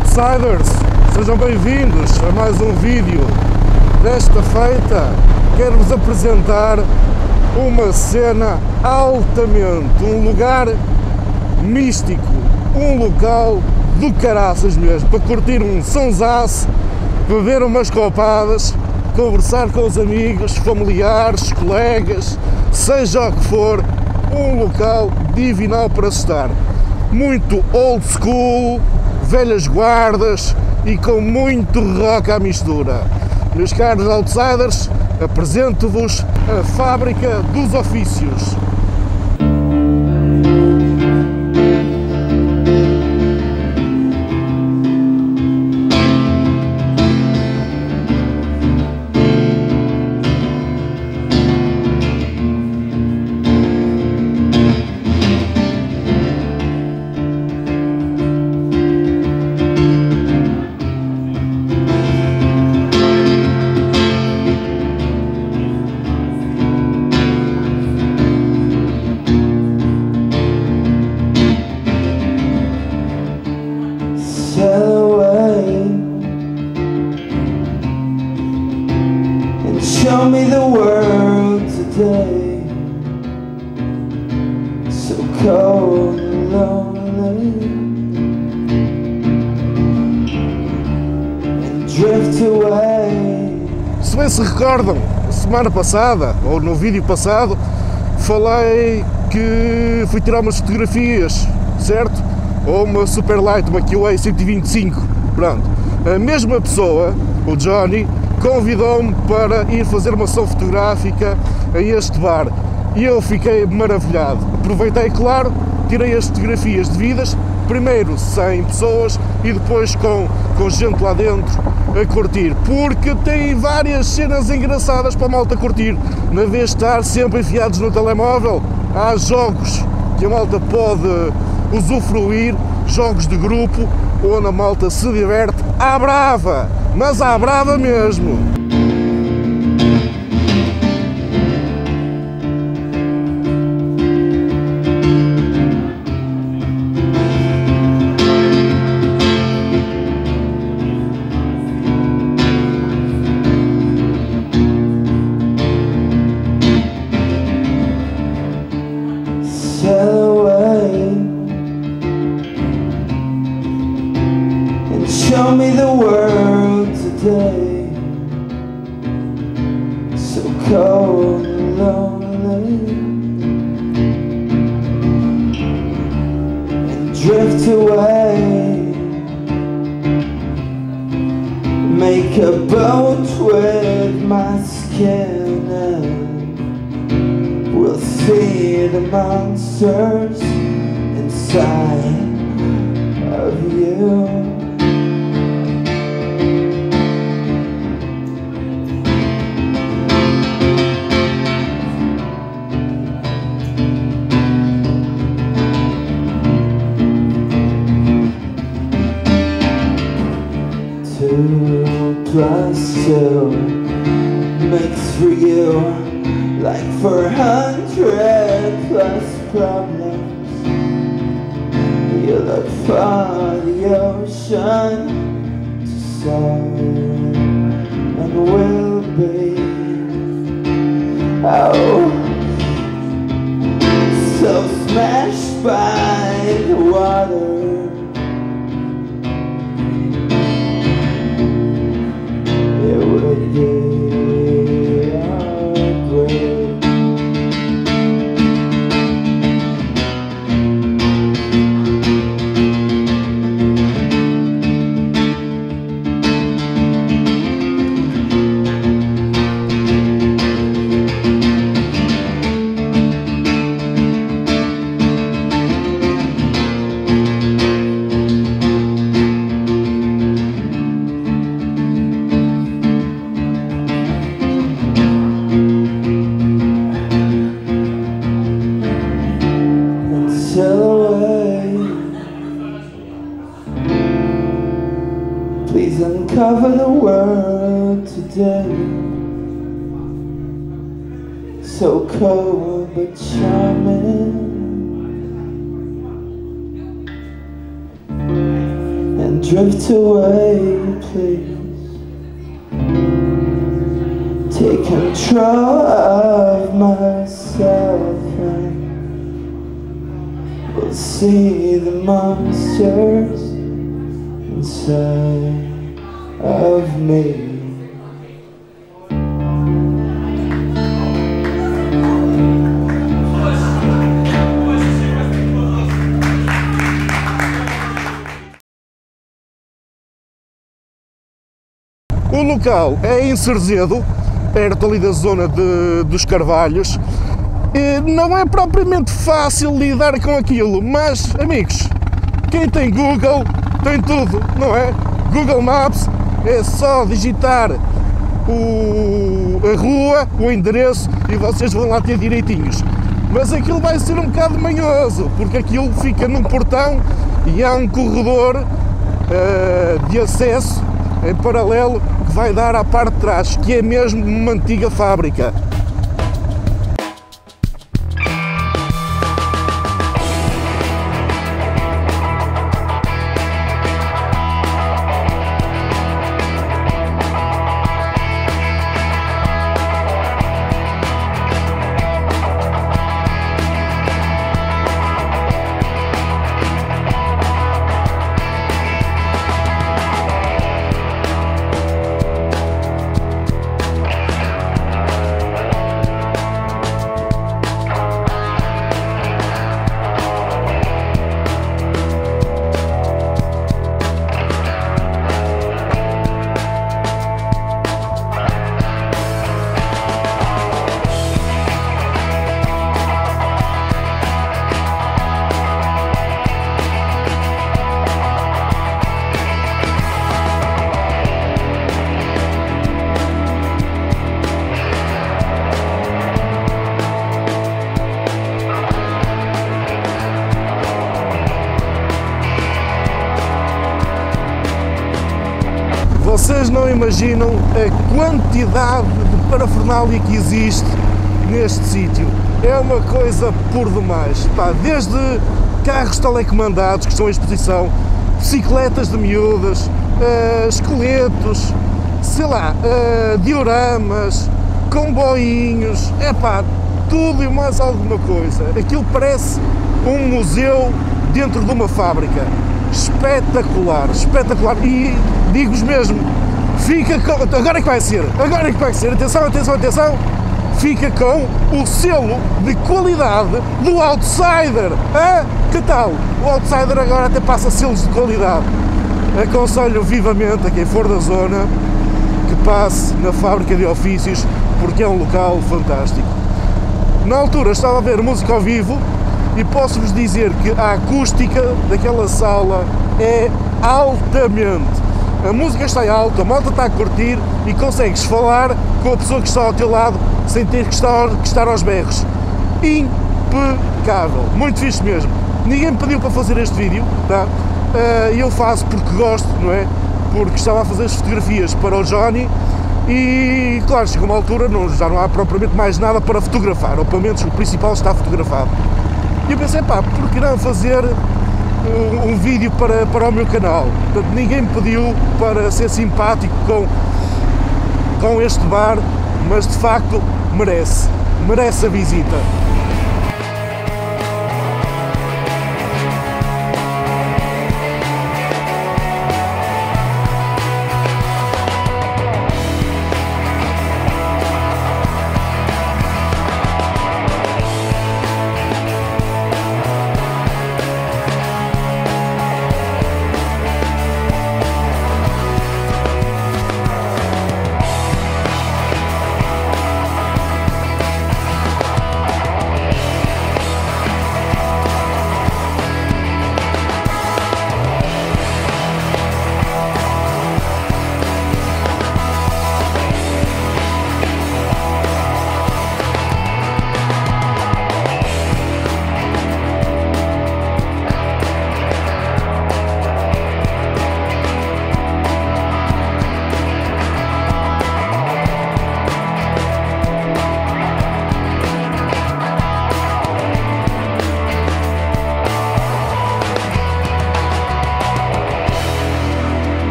Outsiders, sejam bem-vindos a mais um vídeo. Desta feita, quero-vos apresentar uma cena altamente, um lugar místico, um local do caraças mesmo, para curtir um sonsaço, beber umas copadas, conversar com os amigos, familiares, colegas, seja o que for, um local divinal para estar. Muito old school, velhas guardas e com muito rock à mistura. Meus caros Outsiders, apresento-vos a Fábrica dos Ofícios. Show me the world today, so cold and lonely, and drift away. Se bem se recordam, semana passada, ou no vídeo passado, falei que fui tirar umas fotografias, certo? Ou uma Superlight, uma QA 125, pronto. A mesma pessoa, o Johnny, convidou-me para ir fazer uma sessão fotográfica a este bar e eu fiquei maravilhado. Aproveitei, claro, tirei as fotografias devidas, primeiro sem pessoas e depois com gente lá dentro a curtir, porque tem várias cenas engraçadas para a malta curtir. Na vez de estar sempre enfiados no telemóvel, há jogos que a malta pode usufruir, jogos de grupo, onde a malta se diverte à brava, mas à brava mesmo. Show me the world today, so cold and lonely, and drift away. Make a boat with my skin and we'll see the monsters inside of you. +2 makes for you like 400 plus problems. You look for the ocean to solve and will be, oh, so smashed by the water. Please uncover the world today, so cold but charming, and drift away, please. Take control of myself and we'll see the monsters inside of me. O local é em Cerzedo, perto ali da zona dos Carvalhos. E não é propriamente fácil lidar com aquilo, mas, amigos, quem tem Google tem tudo, não é? Google Maps, é só digitar a rua, o endereço e vocês vão lá ter direitinhos. Mas aquilo vai ser um bocado manhoso, porque aquilo fica num portão e há um corredor de acesso em paralelo que vai dar à parte de trás, que é mesmo uma antiga fábrica. Vocês não imaginam a quantidade de parafernália que existe neste sítio. É uma coisa por demais. Pá, desde carros telecomandados que estão em exposição, bicicletas de miúdas, esqueletos, sei lá, dioramas, comboinhos, tudo e mais alguma coisa. Aquilo parece um museu dentro de uma fábrica. Espetacular, espetacular. E digo-vos mesmo, fica com... Agora é que vai ser, atenção, atenção, atenção. Fica com o selo de qualidade do Outsider. Que tal? O Outsider agora até passa selos de qualidade. Aconselho vivamente a quem for da zona que passe na fábrica de ofícios, porque é um local fantástico. Na altura estava a ver música ao vivo e posso-vos dizer que a acústica daquela sala é altamente. A música está alta, a malta está a curtir e consegues falar com a pessoa que está ao teu lado sem ter que estar aos berros. Impecável, muito fixe mesmo. Ninguém me pediu para fazer este vídeo, tá? Eu faço porque gosto, não é? Porque estava a fazer as fotografias para o Johnny e, claro, chegou uma altura, já não há propriamente mais nada para fotografar, ou pelo menos o principal está fotografado. E eu pensei, por que não fazer um vídeo para o meu canal? Portanto, ninguém me pediu para ser simpático com este bar, mas de facto merece a visita.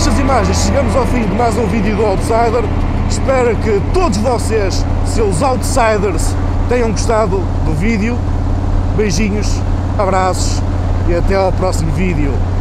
estas imagens chegamos ao fim de mais um vídeo do Outsider. Espero que todos vocês, seus Outsiders, tenham gostado do vídeo. Beijinhos, abraços e até ao próximo vídeo.